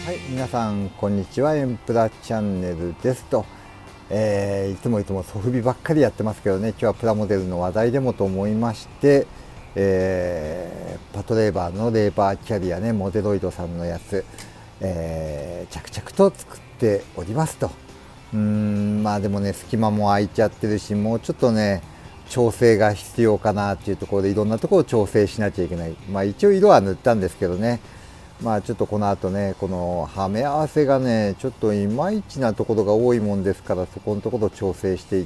はい、皆さんこんにちは。エンプラチャンネルですと、いつもソフビばっかりやってますけどね、今日はプラモデルの話題でもと思いまして、パトレーバーのレーバーキャリアね、モデロイドさんのやつ、着々と作っておりますと。まあでもね、隙間も空いちゃってるし、もうちょっとね調整が必要かなっていうところで、いろんなところを調整しなきゃいけない。まあ一応色は塗ったんですけどね、まあちょっとこの後ね、このはめ合わせがねちょっといまいちなところが多いもんですから、そこのところを調整していって、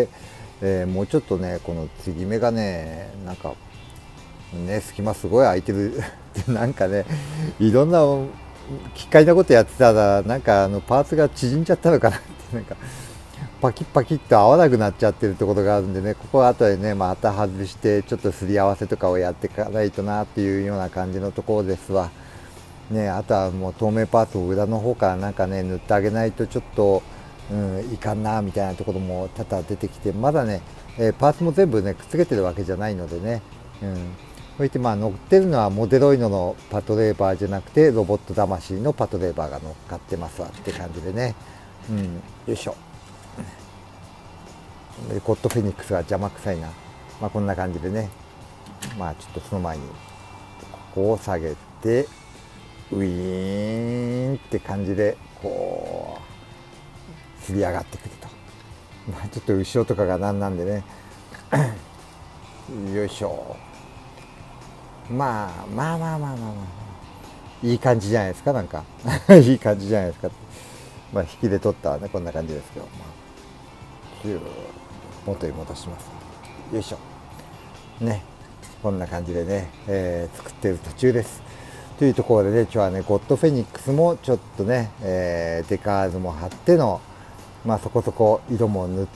もうちょっとねこの継ぎ目がねなんかね隙間すごい空いてるなんかねいろんな奇怪なことやってたら、なんかパーツが縮んじゃったのかなってなんかパキッパキッと合わなくなっちゃってるところがあるんでね、ここは後でねまた外してちょっとすり合わせとかをやっていかないとなっていうような感じのところですわ。ね、あとはもう透明パーツを裏の方からなんかね塗ってあげないとちょっと、いかんなみたいなところも多々出てきて、まだね、パーツも全部ねくっつけてるわけじゃないのでね、そしてまあ乗ってるのはモデロイドのパトレーバーじゃなくてロボット魂のパトレーバーが乗っかってますわって感じでね、よいしょ。でゴッドフェニックスが邪魔くさいな。まあこんな感じでね、まあちょっとその前にここを下げてウィーンって感じでこうすり上がってくると、まあ、ちょっと後ろとかがなんでねよいしょ。まあいい感じじゃないですか。なんかいい感じじゃないですか。まあ引きで取ったらねこんな感じですけど、まあ、キュー元に戻します。よいしょね、こんな感じでね、作っている途中ですというところでね、今日はねゴッドフェニックスもちょっとね、デカールも貼っての、まあそこそこ色も塗って、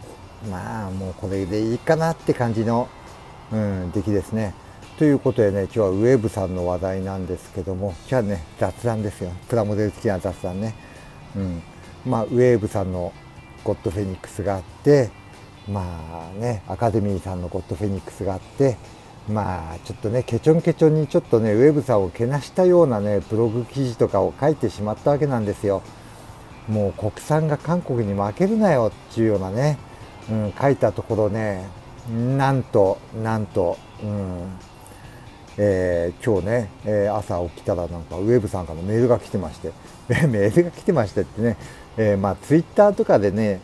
まあもうこれでいいかなって感じの、出来ですね。ということでね、今日はウェーブさんの話題なんですけども、今日はね雑談ですよ。プラモデル好きな雑談ね。まあウェーブさんのゴッドフェニックスがあって、まあねアカデミーさんのゴッドフェニックスがあって、まあちょっとねケチョンケチョンにちょっとねウェブさんをけなしたようなねブログ記事とかを書いてしまったわけなんですよ。もう国産が韓国に負けるなよっていうようなね、書いたところね、なんと、今日ね、朝起きたらなんかウェブさんからメールが来てましてメールが来てましてってね、まあツイッターとかでね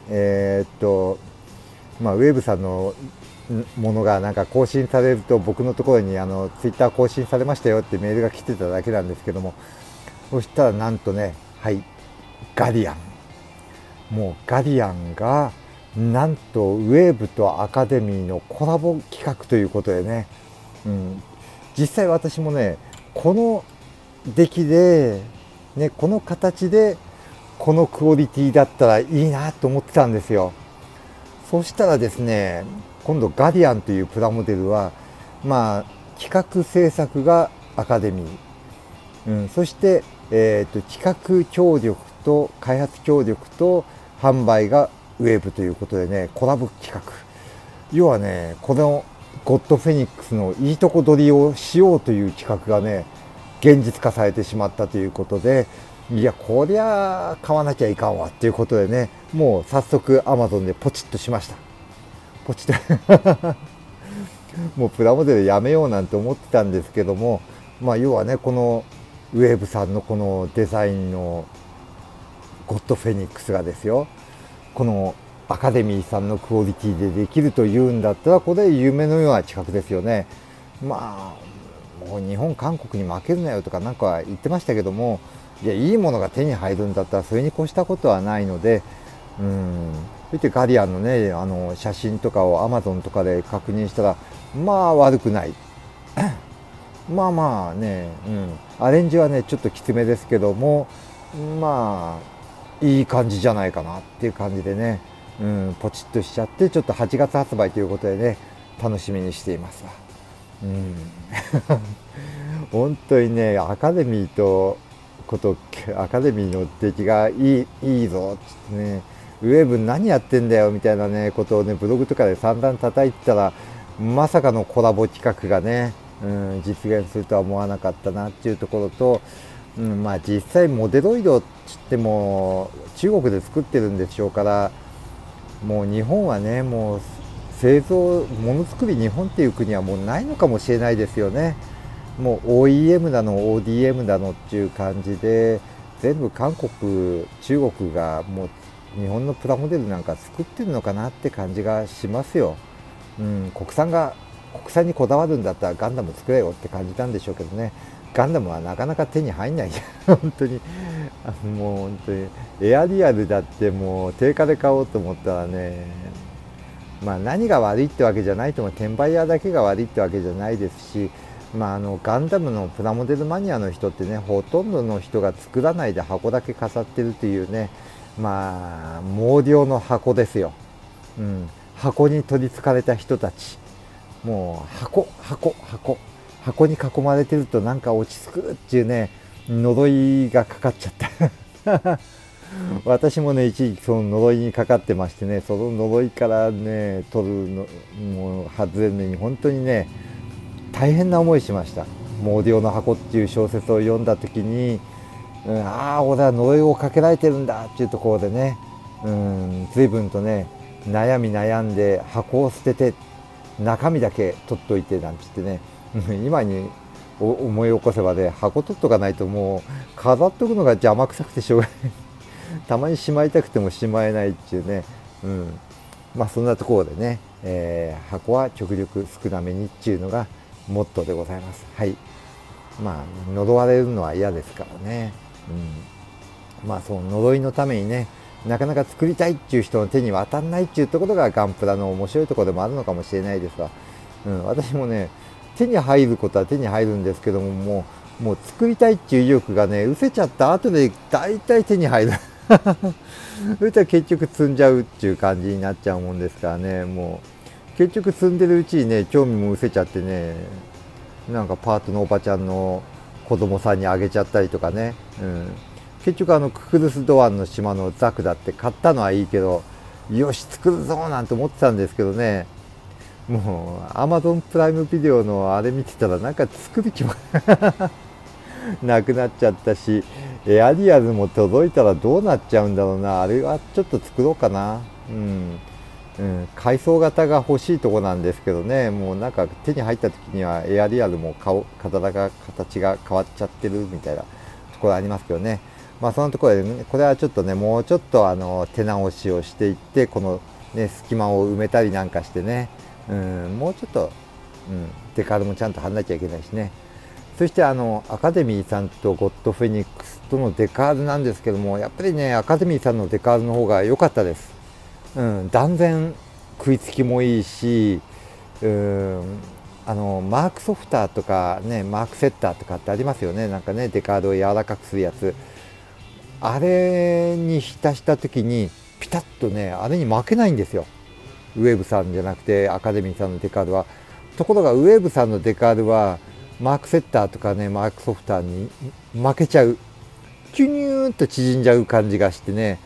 まあウェブさんのものがなんか更新されると、僕のところにツイッター更新されましたよってメールが来てただけなんですけども、そしたらなんとね、はいガリアン、もうガリアンがなんとウェーブとアカデミーのコラボ企画ということでね、実際私もねこの出来でねこの形でこのクオリティだったらいいなと思ってたんですよ。そしたらですね、今度ガリアンというプラモデルは、まあ企画制作がアカデミー、そして、企画協力と開発協力と販売がウェーブということでね、コラボ企画。要はね、このゴッドフェニックスのいいとこ取りをしようという企画がね、現実化されてしまったということで、いやこりゃ買わなきゃいかんわっていうことでね、もう早速 Amazon でポチッとしました。ポチッともうプラモデルやめようなんて思ってたんですけども、まあ要はねこのウェーブさんのこのデザインのゴッドフェニックスがですよ、このアカデミーさんのクオリティでできるというんだったら、これ夢のような企画ですよね。まあもう日本韓国に負けるなよとかなんか言ってましたけども、いやいいものが手に入るんだったらそれに越したことはないので、そしてガリアンのね写真とかを Amazon とかで確認したら、まあ悪くないまあね、アレンジはねちょっときつめですけども、まあいい感じじゃないかなっていう感じでね、ポチッとしちゃって、ちょっと8月発売ということでね楽しみにしていますわ。本当にねアカデミーの出来がいいぞってね、ウェブ何やってんだよみたいなねことをねブログとかで散々叩いてたら、まさかのコラボ企画がね、実現するとは思わなかったなっていうところと、 まあ実際モデロイドっつっても中国で作ってるんでしょうから、もう日本はね、もう製造ものづくり日本っていう国はもうないのかもしれないですよね。もう OEM だの ODM だのっていう感じで、全部韓国中国がもう日本のプラモデルなんか作ってるのかなって感じがしますよ。国産にこだわるんだったらガンダム作れよって感じなんでしょうけどね。ガンダムはなかなか手に入んない本当にもう本当にエアリアルだってもう定価で買おうと思ったらね、まあ何が悪いってわけじゃないと思う、転売屋だけが悪いってわけじゃないですし、ガンダムのプラモデルマニアの人ってね、ほとんどの人が作らないで箱だけ飾ってるっていうね、毛量の箱ですよ。箱に取りつかれた人たち、もう箱に囲まれてるとなんか落ち着くっていうね、呪いがかかっちゃった私もね、一時期その呪いにかかってましてね、その呪いからね取るのもう外れるのに本当にね大変な思いしました。毛量の箱っていう小説を読んだ時に、ああ俺は呪いをかけられてるんだっていうところでね、随分とね悩んで箱を捨てて中身だけ取っといてなんて言ってね今に思い起こせばね、箱取っとかないともう飾っとくのが邪魔くさくてしょうがないたまにしまいたくてもしまえないっていうね、そんなところでね、箱は極力少なめにっていうのがモットーでございます。はい。呪われるのは嫌ですからね。その呪いのためにね、なかなか作りたいっていう人の手に渡らないっていうところがガンプラの面白いところでもあるのかもしれないですが、私もね手に入ることは手に入るんですけども、もう作りたいっていう意欲がね失せちゃった後で大体手に入るそれと結局積んじゃうっていう感じになっちゃうもんですからね、もう結局積んでるうちにね興味も失せちゃってね、なんかパートのおばちゃんの子供さんにあげちゃったりとかね、結局ククルス・ドアンの島のザクだって買ったのはいいけど、よし作るぞなんて思ってたんですけどね、もうアマゾンプライムビデオのあれ見てたらなんか作る気もなくなっちゃったし、エアリアルも届いたらどうなっちゃうんだろうな。あれはちょっと作ろうかな。階層型が欲しいとこなんですけどね、もうなんか手に入った時にはエアリアルも形が変わっちゃってるみたいなところありますけどね。そのところで、ね、これはちょっとねもうちょっと手直しをしていって、このね隙間を埋めたりなんかしてね、もうちょっと、デカールもちゃんと貼んなきゃいけないしね。そしてアカデミーさんとゴッドフェニックスとのデカールなんですけども、やっぱりねアカデミーさんのデカールの方が良かったです。断然食いつきもいいし、マークソフターとかね、マークセッターとかってありますよね、なんかねデカールを柔らかくするやつ、あれに浸した時にピタッとねあれに負けないんですよ、ウェーブさんじゃなくてアカデミーさんのデカールは。ところがウェーブさんのデカールはマークセッターとかねマークソフターに負けちゃう、キュニューンと縮んじゃう感じがしてね、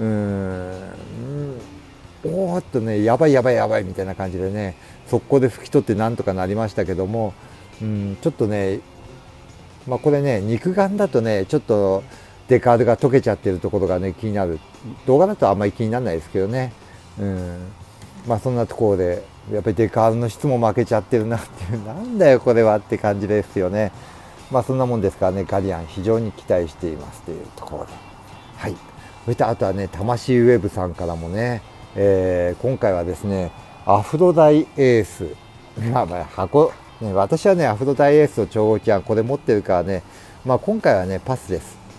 おーっとねやばいみたいな感じでね、速攻で拭き取ってなんとかなりましたけども、ちょっとねこれね肉眼だとねちょっとデカールが溶けちゃってるところがね気になる。動画だとあんまり気にならないですけどね。そんなところでやっぱりデカールの質も負けちゃってるなっていう、なんだよこれはって感じですよね。そんなもんですからね、ガリアン非常に期待していますというところで、はい。そしてあとはね魂ウェブさんからもね、今回はですねアフロダイエース、箱ね、私はねアフロダイエースと超合金これ持ってるからね、今回はねパスです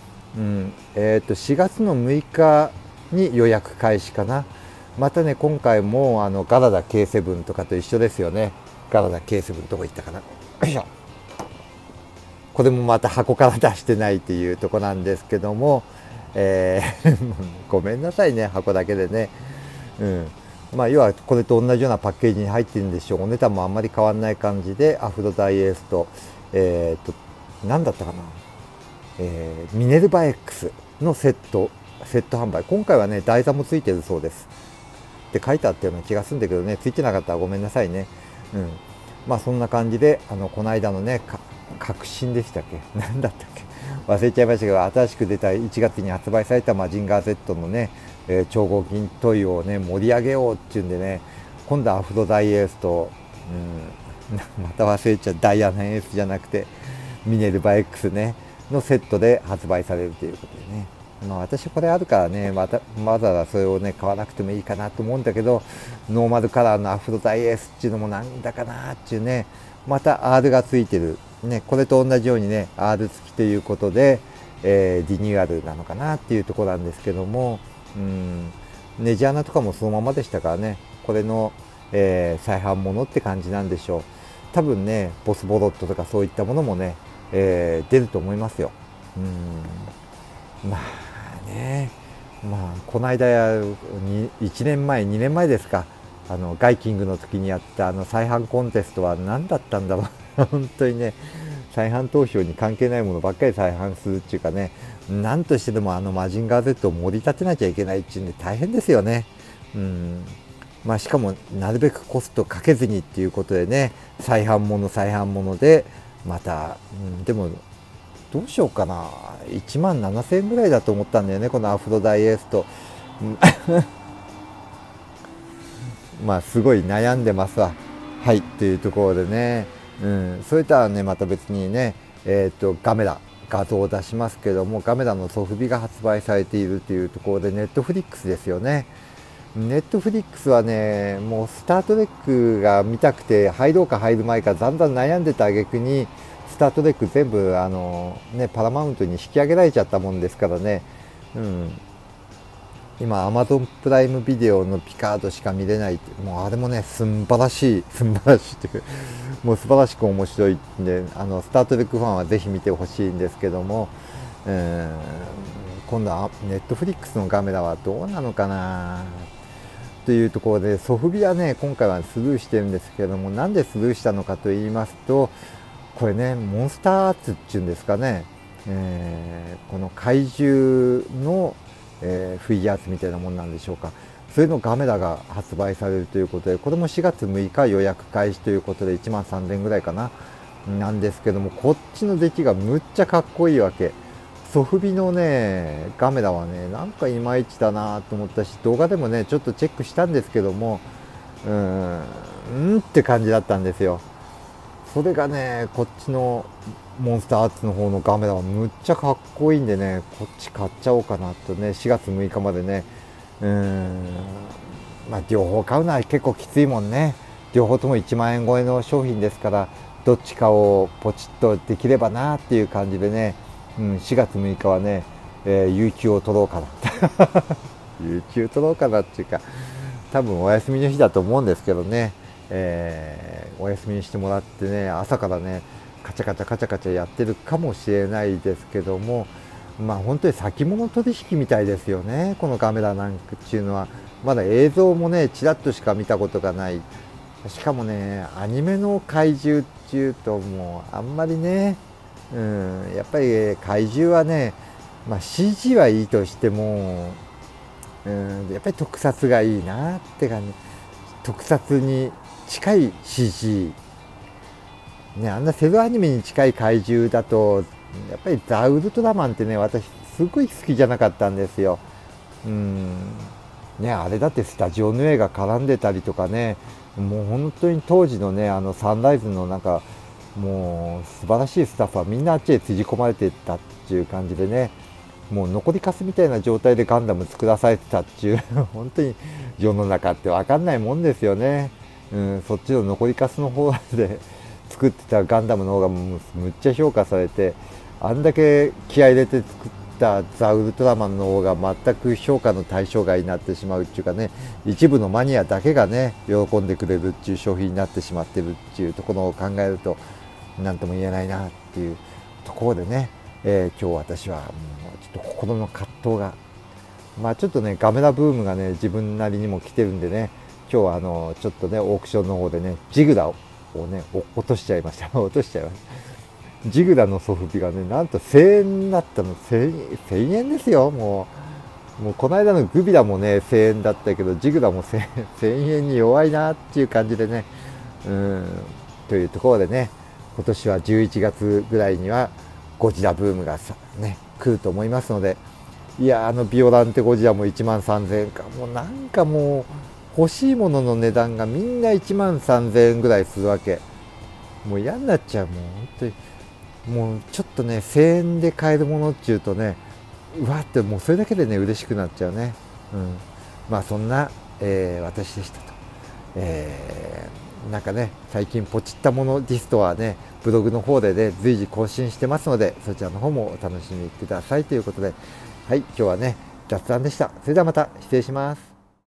。4月の6日に予約開始かな。またね今回もガラダ K7 とかと一緒ですよね。ガラダ K7 どこ行ったかな、よいしょ。これもまた箱から出してないっていうとこなんですけども、ごめんなさいね箱だけでね。要はこれと同じようなパッケージに入ってるんでしょう。お値段もあんまり変わらない感じで、アフロダイエースと何だったかな、ミネルバ X のセット販売、今回はね台座もついてるそうですって書いてあったような気がするんだけどね、ついてなかったらごめんなさいね。そんな感じでこの間のね革新でしたっけ、何だったっけ忘れちゃいましたけど、新しく出た1月に発売されたマジンガー Z のね、超合金トイをね盛り上げようっていうんでね、今度はアフロダイエースと、また忘れちゃう、ダイアナエースじゃなくてミネルヴァ X ねのセットで発売されるということでね、私これあるからね、わざわざそれをね買わなくてもいいかなと思うんだけど、ノーマルカラーのアフロダイエースっていうのもなんだかなっていうね、また R がついてる、ね、これと同じようにね R 付きということで、リニューアルなのかなっていうところなんですけども、ネジ穴とかもそのままでしたからね、これの、再販ものって感じなんでしょう。多分ねボスボロットとかそういったものもね、出ると思いますよ。まあね、この間1年前2年前ですか、ガイキングの時にやった再販コンテストは何だったんだろう本当にね、再販投票に関係ないものばっかり再販するっていうかね、何としてでもマジンガー Z を盛り立てなきゃいけないっていうんで大変ですよね。しかもなるべくコストかけずにっていうことでね、再販ものでまた、でもどうしようかな、1万7000円ぐらいだと思ったんだよね、このアフロダイエースと。すごい悩んでますわ。はい、というところでね、それとはねまた別にね、ガメラ画像を出しますけども、ガメラのソフビが発売されているというところで、ネットフリックスですよね。ネットフリックスはね、もうスタートレックが見たくて入ろうか入る前かだんだん悩んでた挙句に、スタートレック全部パラマウントに引き上げられちゃったもんですからね、今 Amazon プライムビデオのピカードしか見れない、もうあれもね素晴らしいっていうもう素晴らしく面白いんで、スタートレックファンはぜひ見てほしいんですけども、今度はネットフリックスのガメラはどうなのかなというところで、ソフビはね今回はスルーしてるんですけども、なんでスルーしたのかと言いますと、これねモンスターアーツっていうんですかね、この怪獣の、フィギュアーツみたいなもんなんでしょうか、それのガメラが発売されるということで、これも4月6日予約開始ということで1万3000円ぐらいかななんですけども、こっちの出来がむっちゃかっこいいわけ。ソフビのねガメラはねなんかいまいちだなと思ったし、動画でもねちょっとチェックしたんですけども、って感じだったんですよ。それがねこっちのモンスターアーツの方のガメラはむっちゃかっこいいんでね、こっち買っちゃおうかなとね、4月6日までね、両方買うのは結構きついもんね。両方とも1万円超えの商品ですから、どっちかをポチッとできればなっていう感じでね、4月6日はね、有給を取ろうかな有給取ろうかなっていうか、多分お休みの日だと思うんですけどね、お休みにしてもらってね、朝からねカチャカチャやってるかもしれないですけども、本当に先物取引みたいですよね、このガメラなんかっていうのは。まだ映像もねちらっとしか見たことがない。しかもねアニメの怪獣っていうともうあんまりね、やっぱり怪獣はね、CG はいいとしても、やっぱり特撮がいいなって感じ。特撮に近い CG、あんなセルアニメに近い怪獣だとやっぱりザ・ウルトラマンってね私すごい好きじゃなかったんですよ。あれだってスタジオの絵が絡んでたりとかね、もう本当に当時のねサンライズのもう素晴らしいスタッフはみんなあっちへつじ込まれていったっていう感じでね、もう残りかすみたいな状態でガンダム作らされてたっていう本当に世の中って分かんないもんですよね。そっちの残りかすの方で作ってたガンダムの方がむっちゃ評価されて、あんだけ気合い入れて作ったザ・ウルトラマンの方が全く評価の対象外になってしまうっていうかね、一部のマニアだけがね喜んでくれるっていう商品になってしまってるっていうところを考えると何とも言えないなっていうところでね、今日私はもうちょっと心の葛藤が、ちょっとねガメラブームがね自分なりにも来てるんでね、今日はちょっとねオークションの方でねジグラをね落としちゃいましたジグラのソフビがねなんと1000円だったの。1000円ですよ。もうこの間のグビラもね1000円だったけど、ジグラも1000円に弱いなっていう感じでね、というところでね、今年は11月ぐらいにはゴジラブームがね来ると思いますので、いやビオランテゴジラも1万3000円か、もうなんかもう欲しいものの値段がみんな1万3000円ぐらいするわけ。もう嫌になっちゃう。もう本当にもうちょっとね1000円で買えるものっていうとね、うわってもうそれだけでね嬉しくなっちゃうね。まあそんな、私でしたと。なんかね最近ポチったものリストはねブログの方でね随時更新してますので、そちらの方もお楽しみくださいということで、はい、今日はね雑談でした。それではまた失礼します。